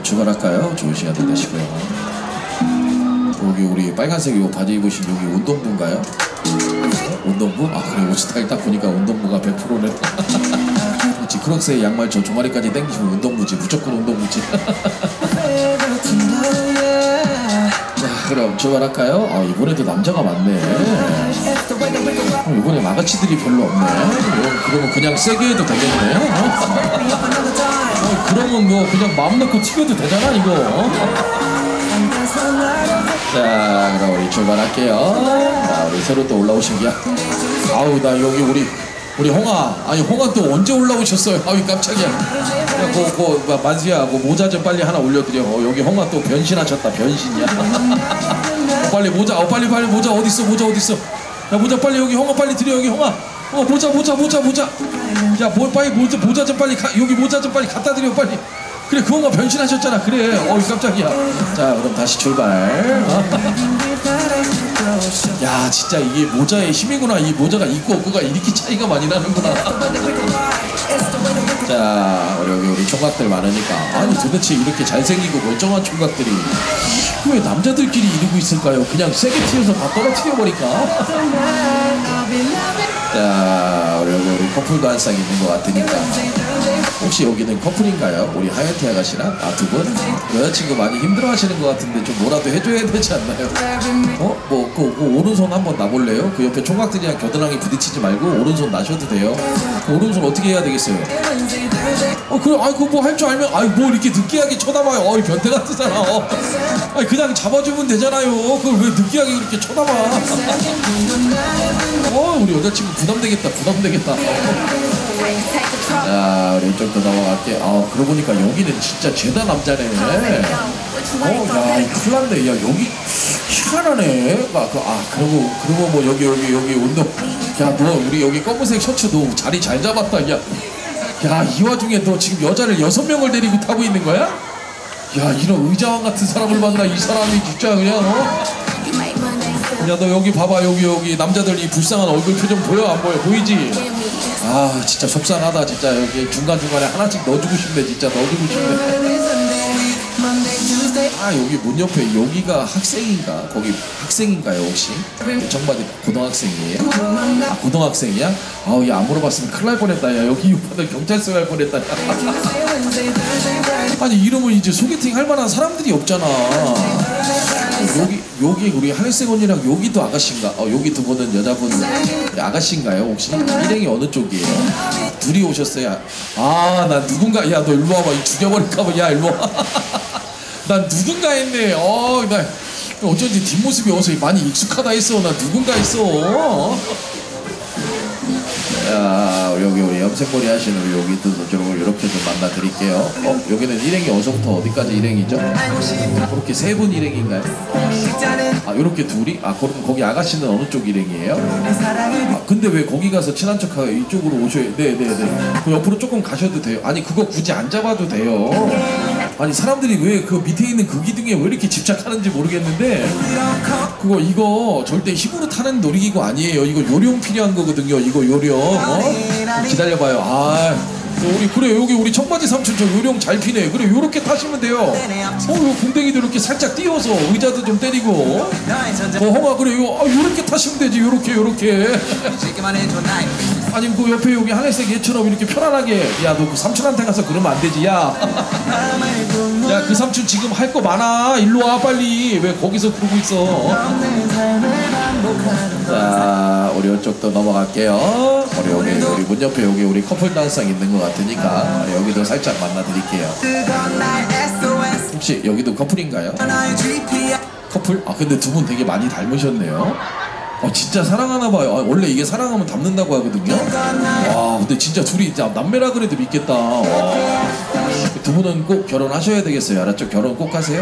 출발할까요? 좋은 시간 되시고요. 여기 우리 빨간색 요 바지 입으신 여기 운동부인가요? 운동부? 아 그래, 옷 스타일 딱 보니까 운동부가 100%네. 그렇지, 크록스의 양말 저 종아리까지 당기시면 운동부지. 무조건 운동부지. 자, 그럼 출발할까요? 아, 이번에도 남자가 많네. 이번에 마가치들이 별로 없네. 그러면 그냥 세게 해도 되겠네. 그러면 뭐 그냥 마음 놓고 튀겨도 되잖아 이거. 자, 그럼 우리 출발할게요. 자, 우리 새로 또 올라오신 게, 아우 나 여기 우리 홍아, 아니 홍아 또 언제 올라오셨어요? 아우 깜짝이야. 야, 만수야, 모자 좀 빨리 하나 올려드려. 여기 홍아 또 변신하셨다. 변신이야. 빨리 모자, 빨리 모자 어디 있어? 모자 어디 있어? 야, 모자 빨리 여기 홍아 빨리 드려. 여기 홍아. 모자. 야, 빨리 모자 좀 빨리 여기 모자 좀 빨리 갖다 드려 빨리. 그래, 그 홍아 변신하셨잖아. 그래. 깜짝이야. 자, 그럼 다시 출발. 야, 진짜 이게 모자의 힘이구나. 이 모자가 있고 없고가 이렇게 차이가 많이 나는구나. 자, 우리 총각들 많으니까, 아니 도대체 이렇게 잘생기고 멀쩡한 총각들이 왜 남자들끼리 이러고 있을까요? 그냥 세게 튀어서 다 떨어뜨려버릴까? 자, 우리 커플도 한 쌍 있는 것 같으니까, 혹시 여기는 커플인가요? 우리 하얀티 아가씨랑? 두 분? 여자친구 많이 힘들어하시는 것 같은데 좀 뭐라도 해줘야 되지 않나요? 오른손 한번 놔볼래요? 그 옆에 총각들이랑 겨드랑이 부딪히지 말고 오른손 놔셔도 돼요. 오른손 어떻게 해야 되겠어요? 그래, 그거 뭐 할 줄 알면, 뭐 이렇게 느끼하게 쳐다봐요. 변태 같으잖아. 그냥 잡아주면 되잖아요. 그걸 왜 느끼하게 그렇게 쳐다봐? 우리 여자친구 부담되겠다. 자, 우리 좀 더 넘어갈게. 그러고 보니까 여기는 진짜 죄다 남자네. 야, 큰일 났네. 야, 여기 희한하네. 그리고 뭐 여기 운동. 야, 너 우리 여기 검은색 셔츠 너 자리 잘 잡았다. 야, 이 와중에 너 지금 여자를 6명을 데리고 타고 있는 거야? 야, 이런 의자왕 같은 사람을 만나. 이 사람이 진짜 그냥 야, 너 여기 봐봐. 여기 남자들 이 불쌍한 얼굴 표정 보여? 안 보여? 보이지? 진짜 속상하다. 진짜 여기 중간중간에 하나씩 넣어주고 싶네. 진짜 넣어주고 싶네. 여기 문 옆에 여기가 학생인가? 거기 학생인가요 혹시? 정바지 고등학생이에요? 고등학생이야? 야, 안 물어봤으면 큰일 날 뻔했다. 야, 여기 오빠들 경찰서 갈 뻔했다. 아니, 이러면 이제 소개팅 할 만한 사람들이 없잖아. 여기 우리 하늘색 언니랑 여기도 아가씨인가? 여기 두 분은 여자분 아가씨인가요 혹시? 일행이 어느 쪽이에요? 둘이 오셨어요? 난 누군가. 야, 너 일로 와봐. 죽여버릴까봐. 야, 일로 와. 난 누군가 했네. 나 어쩐지 뒷모습이 어서 많이 익숙하다 했어. 나 누군가 했어. 야, 우리 염색머리 하시는 여기도 이렇게 좀 만나 드릴게요. 여기는 일행이 어서부터 어디까지 일행이죠? 그렇게 세 분 일행인가요? 이렇게 둘이? 그럼 거기 아가씨는 어느 쪽 일행이에요? 근데 왜 거기 가서 친한 척하고 이쪽으로 오셔야? 네네네. 그 옆으로 조금 가셔도 돼요. 아니, 그거 굳이 안 잡아도 돼요. 아니, 사람들이 왜 그 밑에 있는 그 기둥에 왜 이렇게 집착하는지 모르겠는데, 이거 절대 힘으로 타는 놀이기구 아니에요. 이거 요령 필요한 거거든요. 이거 요령. 기다려봐요. 그래, 여기 우리 청바지 삼촌 저 요령 잘 피네. 그래, 요렇게 타시면 돼요. 요 궁뎅이도 이렇게 살짝 띄워서 의자도 좀 때리고. 홍아, 그래, 요렇게 타시면 되지. 요렇게. 아니면 그 옆에 여기 하늘색 얘처럼 이렇게 편안하게. 야, 너 그 삼촌한테 가서 그러면 안 되지. 야, 그 삼촌 지금 할 거 많아. 일로 와 빨리. 왜 거기서 그러고 있어? 자, 우리 이쪽도 넘어갈게요. 우리 문 옆에 여기 우리 커플 단상 있는 것 같으니까 여기도 살짝 만나 드릴게요. 혹시 여기도 커플인가요? 커플? 근데 두 분 되게 많이 닮으셨네요. 진짜 사랑하나봐요. 원래 이게 사랑하면 닮는다고 하거든요. 근데 진짜 둘이 남매라 그래도 믿겠다. 두 분은 꼭 결혼하셔야 되겠어요. 알았죠? 결혼 꼭 하세요.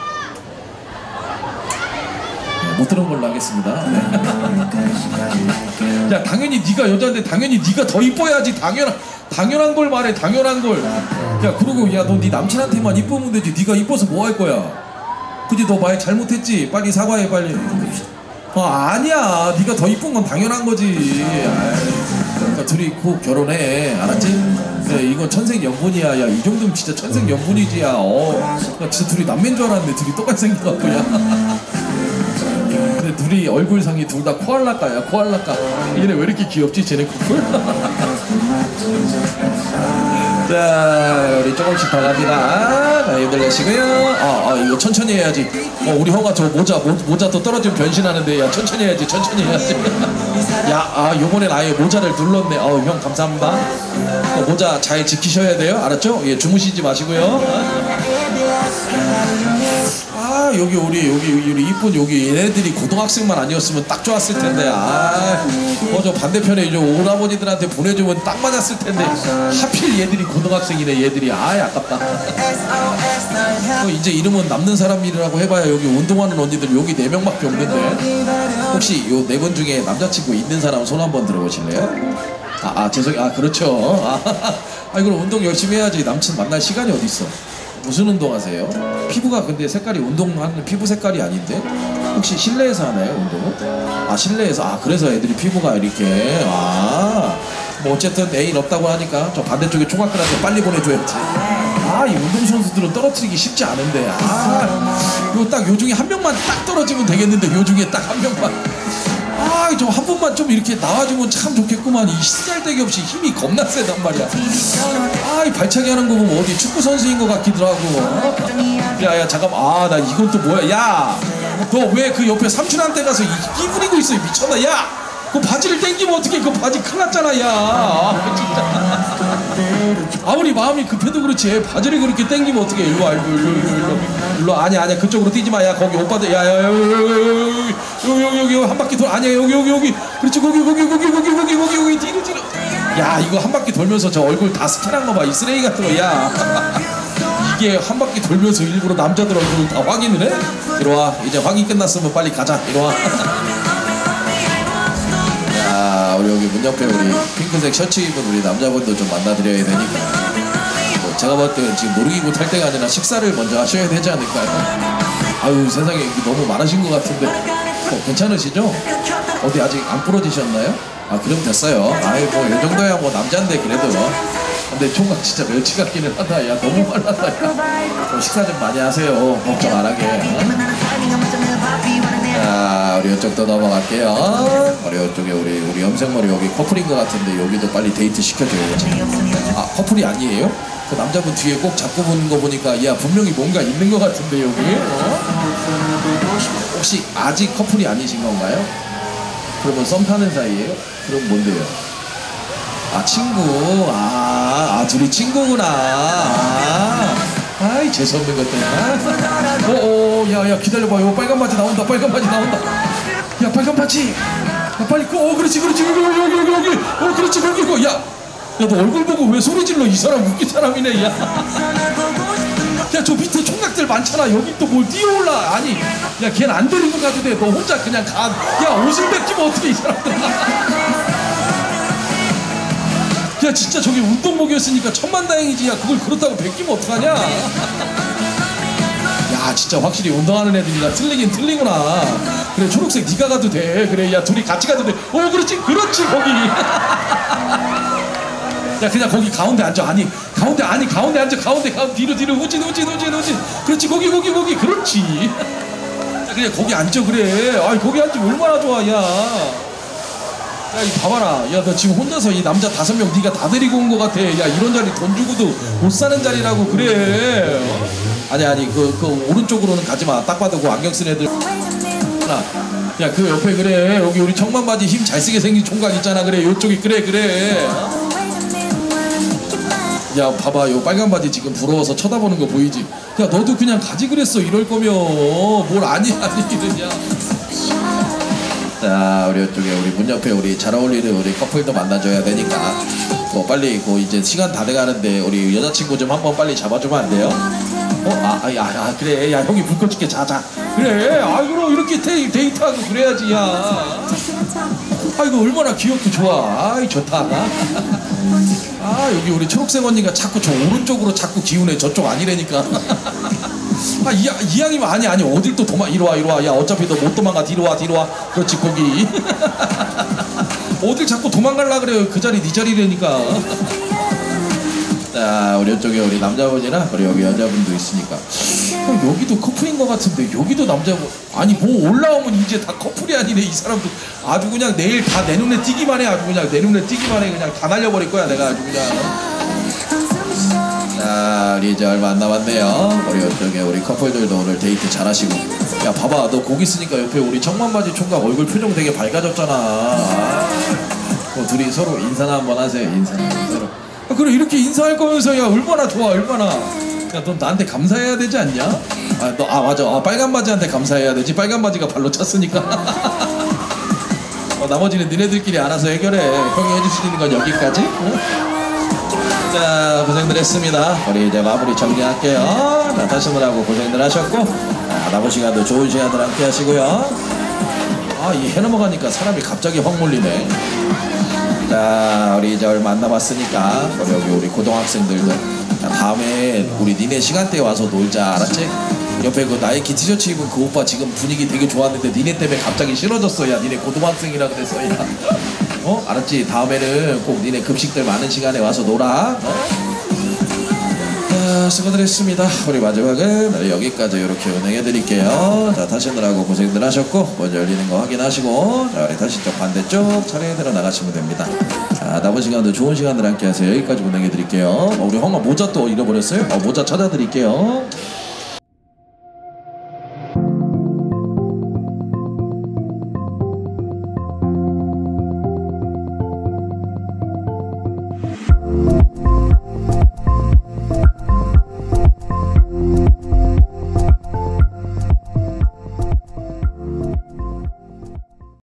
못 들은 걸로 하겠습니다. 네. 야, 당연히 네가 여자인데 당연히 네가 더 이뻐야지. 당연한 걸 말해. 당연한 걸. 야, 그리고 야, 너 네 남친한테만 이쁘면 되지. 네가 이뻐서 뭐 할 거야? 그지? 너 말 잘못했지? 빨리 사과해 빨리. 아니야. 네가 더 이쁜 건 당연한 거지. 그러니까 둘이 꼭 결혼해. 알았지? 야, 이건 천생연분이야. 야, 이 정도면 진짜 천생연분이지. 야, 야, 진짜 둘이 남매인 줄 알았는데 둘이 똑같이 생겨갖고, 야. 근데 둘이 얼굴상이 둘 다 코알라까야, 코알라까. 얘네 왜 이렇게 귀엽지, 쟤네 커플? 자, 우리 조금씩 더 갑니다. 자, 힘들내시고요. 이거 천천히 해야지. 우리 형아 저 모자 또 떨어지면 변신하는데, 야, 천천히 해야지, 천천히 해야지. 야, 요번엔 아예 모자를 눌렀네. 형, 감사합니다. 모자 잘 지키셔야 돼요. 알았죠? 예, 주무시지 마시고요. 여기 우리 이쁜 여기 얘네들이 고등학생만 아니었으면 딱 좋았을 텐데. 저 반대편에 이제 오라버니들한테 보내주면 딱 맞았을 텐데. 하필 얘들이 고등학생이네. 얘들이 아깝다. 이제 이름은 남는 사람이라고 해봐야 여기 운동하는 언니들 여기 4명밖에 없는데, 혹시 요 4분 중에 남자친구 있는 사람 손 한번 들어보실래요? 죄송해요. 그렇죠. 그럼 운동 열심히 해야지. 남친 만날 시간이 어딨어. 무슨 운동 하세요? 피부가 근데 색깔이 운동하는 피부 색깔이 아닌데? 혹시 실내에서 하나요, 운동은? 실내에서. 그래서 애들이 피부가 이렇게. 뭐 어쨌든 애인 없다고 하니까 저 반대쪽에 총각들한테 빨리 보내줘야지. 이 운동선수들은 떨어뜨리기 쉽지 않은데. 이거 딱 요 중에 한 명만 딱 떨어지면 되겠는데, 요 중에 딱 한 명만. 좀 한 번만 좀 이렇게 나와주면 참 좋겠구만. 이 쓰잘데기 없이 힘이 겁나 세단 말이야. 이 발차기 하는 거 보면 어디 축구 선수인 것 같기도 하고. 야, 잠깐만. 나 이건 또 뭐야? 야, 너 왜 그 옆에 삼촌한테 가서 이 부리고 있어? 미쳤나? 야, 그 바지를 당기면 어떻게? 그 바지 큰일 났잖아. 야, 진짜. 아무리 마음이 급해도 그렇지. 바지를 그렇게 당기면 어떻게? 일로 와, 일로. 아니야, 그쪽으로 뛰지 마. 야, 거기 오빠들. 야, 여기 한 바퀴 돌. 아니야, 여기. 그렇지, 거기 뒤로. 야, 이거 한 바퀴 돌면서 저 얼굴 다 스캔한 거 봐. 이 쓰레기 같은 거. 야, 이게 한 바퀴 돌면서 일부러 남자들 얼굴 다 확인을 해? 이리 와. 이제 확인 끝났으면 빨리 가자. 이리 와. 우리 여기 문 옆에 우리 핑크색 셔츠 입은 우리 남자분도 좀 만나드려야 되니까. 제가 볼 때는 지금 놀이기구 탈 때가 아니라 식사를 먼저 하셔야 되지 않을까요? 세상에 너무 많으신 것 같은데. 괜찮으시죠? 어디 아직 안 부러지셨나요? 그럼 됐어요. 이 정도야 뭐 남자인데 그래도. 근데 총각 진짜 멸치 같기는 하다. 야, 너무 말랐다. 야. 식사 좀 많이 하세요. 걱정 안 하게. 자, 우리 이쪽도 넘어갈게요. 이쪽에 우리 염색머리 여기 커플인 것 같은데 여기도 빨리 데이트 시켜줘야지. 커플이 아니에요? 그 남자분 뒤에 꼭 잡고 보는 거 보니까 야, 분명히 뭔가 있는 것 같은데 여기. 혹시 아직 커플이 아니신 건가요? 그러면 썸 타는 사이예요? 그럼 뭔데요? 친구. 둘이 친구구나. 재수없는 것들. 야, 기다려봐. 이거 빨간 바지 나온다. 야, 빨간 바지. 야, 빨리. 그렇지. 여기. 그렇지, 거기. 야, 너 얼굴 보고 왜 소리 질러? 이 사람 웃긴 사람이네. 야, 저 밑에 총각들 많잖아. 여기 또 뭘 뛰어올라. 야, 걔는 안 데리고 가도 돼. 너 혼자 그냥 가. 야, 옷을 뺏기면 어떻게 이 사람들. 야, 진짜 저기 운동복이었으니까 천만다행이지. 야, 그걸 그렇다고 베끼면 어떡하냐. 야, 진짜 확실히 운동하는 애들이라 틀리긴 틀리구나. 그래, 초록색 네가 가도 돼. 그래, 야, 둘이 같이 가도 돼. 그렇지, 거기. 야, 그냥 거기 가운데 앉아. 가운데 앉아. 가운데 뒤로 후진. 그렇지, 거기. 그렇지. 야, 그냥 거기 앉아. 그래. 거기 앉으면 얼마나 좋아. 야, 이 봐봐라. 야, 너 지금 혼자서 이 남자 5명 네가 다 데리고 온 것 같아. 야, 이런 자리 돈 주고도 못 사는 자리라고. 그래. 아니 그 오른쪽으로는 가지마. 딱 봐도 그 안경 쓴 애들. 야, 그 옆에 그래. 여기 우리 청만바지 힘 잘 쓰게 생긴 총각 있잖아. 그래, 요쪽이. 그래. 야, 봐봐. 요 빨간 바지 지금 부러워서 쳐다보는 거 보이지? 야, 너도 그냥 가지 그랬어. 이럴 거면. 뭘 아니냐. 자, 우리 이쪽에 우리 문 옆에 우리 잘 어울리는 우리 커플도 만나줘야 되니까 빨리 이제 시간 다 돼가는데 우리 여자친구 좀 한번 빨리 잡아주면 안 돼요? 그래. 야, 형이 불 꺼줄게. 자. 그래. 그럼 이렇게 데이트하고 그래야지. 야, 이거 얼마나 귀엽고 좋아. 좋다. 여기 우리 초록색 언니가 자꾸 저 오른쪽으로 자꾸 기우네. 저쪽 아니라니까. 이왕이면 아니 어딜 또 이리 와. 야, 어차피 너 못 도망가. 뒤로 와. 그렇지, 거기. 어딜 자꾸 도망갈라 그래요. 그 자리 네 자리라니까. 자, 우리 이쪽에 우리 남자분이나 우리 여기 여자분도 있으니까 여기도 커플인 것 같은데 여기도 남자분. 아니 뭐 올라오면 이제 다 커플이 아니네. 이 사람도 아주 그냥 내일 다 내 눈에 띄기만 해. 아주 그냥 내 눈에 띄기만 해. 그냥 다 날려버릴 거야 내가 아주 그냥. 자, 우리 이제 얼마 안 남았네요. 우리 이쪽에 우리 커플들도 오늘 데이트 잘하시고. 야 봐봐, 너 거기 있으니까 옆에 우리 청만바지 총각 얼굴 표정 되게 밝아졌잖아. 둘이 서로 인사나 한번 하세요. 인사 서로. 그래, 이렇게 인사할 거면서 야 얼마나 좋아. 얼마나. 야 너 나한테 감사해야 되지 않냐? 맞아. 빨간 바지한테 감사해야 되지. 빨간 바지가 발로 찼으니까. 나머지는 니네들끼리 알아서 해결해. 형이 해줄 수 있는 건 여기까지. 자, 고생들 했습니다. 우리 이제 마무리 정리할게요. 나타시느라고 고생들 하셨고, 남은 시간도 좋은 시간들 함께 하시고요. 이 해 넘어가니까 사람이 갑자기 확 몰리네. 자, 우리 이제 얼마 안 남았으니까 우리 고등학생들도 다음에 우리 니네 시간대에 와서 놀자. 알았지? 옆에 그 나이키 티셔츠 입은 그 오빠 지금 분위기 되게 좋았는데 니네 때문에 갑자기 싫어졌어. 야, 니네 고등학생이라 그랬어. 야. 알았지? 다음에는 꼭 니네 급식들 많은 시간에 와서 놀아. 자, 수고들 했습니다. 우리 마지막은 여기까지 이렇게 운행해 드릴게요. 자, 타시느라고 고생들 하셨고, 먼저 열리는 거 확인하시고, 자, 우리 다시 쪽 반대쪽 차례에 들어 나가시면 됩니다. 자, 남은 시간도 좋은 시간들 함께 하세요. 여기까지 운행해 드릴게요. 우리 형아 모자 또 잃어버렸어요? 모자 찾아 드릴게요.